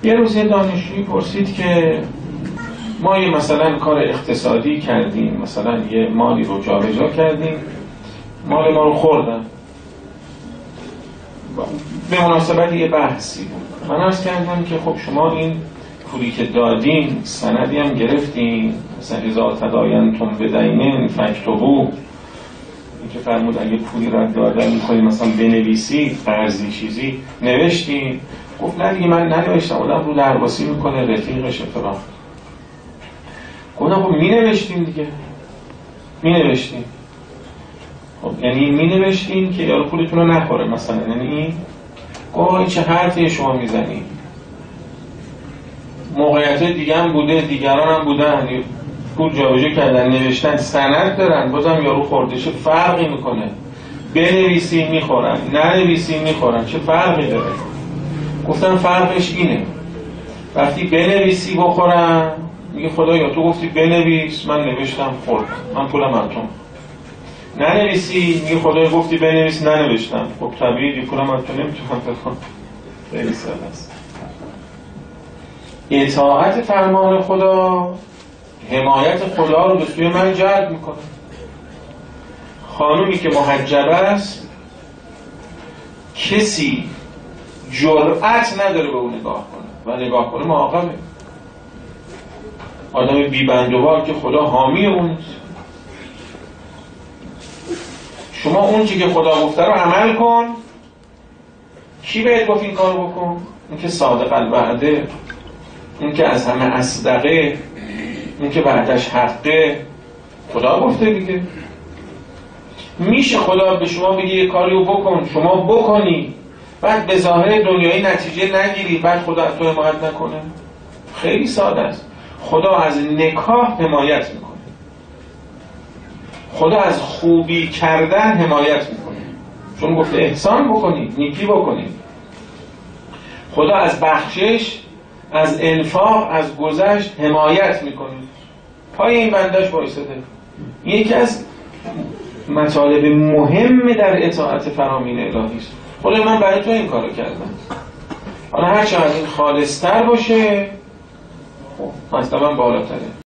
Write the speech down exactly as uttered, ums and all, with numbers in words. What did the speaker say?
یه روز یه دانشجویی پرسید که ما یه مثلا کار اقتصادی کردیم، مثلا یه مالی رو جابجا کردیم، مال ما رو خوردن. به مناسبت یه بحثی بود. من عرض کردم که خب شما این پولی که دادین سندی هم گرفتین، مثلا اذا تداینتم بدین فاکتبوه، این که فرمود اگه پولی رو دادن می‌خوای مثلا بنویسی قرضی چیزی نوشتین. گفت نه دیگه من ننوشتم، آدم رو درواسی میکنه رفیقش فلان. گفتم خب مینوشتین دیگه، مینوشتین. خب یعنی مینوشتین که یارو پولتون رو نخوره مثلا، یعنی این گفت چه حرفی شما میزنی؟ موقعیت دیگه هم بوده، دیگران هم بودن پول جابجا کردن، نوشتن، سند دارن، بازم یارو خورده، چه فرقی میکنه؟ بنویسی میخورن، ننویسی میخورن، چه فرقی داره؟ گفتم فرقش اینه وقتی بنویسی بخورن میگه خدایا تو گفتی بنویس، من نوشتم خورد، من پولم اتم. ننویسی میگه خدایا گفتی بنویس، ننوشتم، خب طبیعی پولم اتم نمیتونم بخونم. خیلی ساده است. اطاعت فرمان خدا حمایت خدا رو به سوی من جلب میکنه. خانومی که محجبه است کسی جرأت نداره به اون نگاه کنه و نگاه کنه معاقبه. آدم بی‌بندوبار که خدا حامی اون نیست. شما اون چی که خدا گفته رو عمل کن. کی بهت گفت این کارو بکن؟ اون که صادق الوعده، اون که از همه اصدقه، اون که بعدش حقه، خدا گفته دیگه. میشه خدا به شما بگه یه کاری رو بکن، شما بکنی، بعد به ظاهر دنیایی نتیجه نگیری، بعد خدا از تو حمایت نکنه؟ خیلی ساده است. خدا از نکاح حمایت میکنه، خدا از خوبی کردن حمایت میکنه، چون گفته احسان بکنید، نیکی بکنید. خدا از بخشش، از انفاق، از گذشت حمایت میکنه. پای این بندش وایساده. یکی از مطالب مهم در اطاعت فرامین الهی است. خدا من برای تو این کارو کردم، حالا هر چقدر این خالص‌تر باشه خب مثلا بالاتره.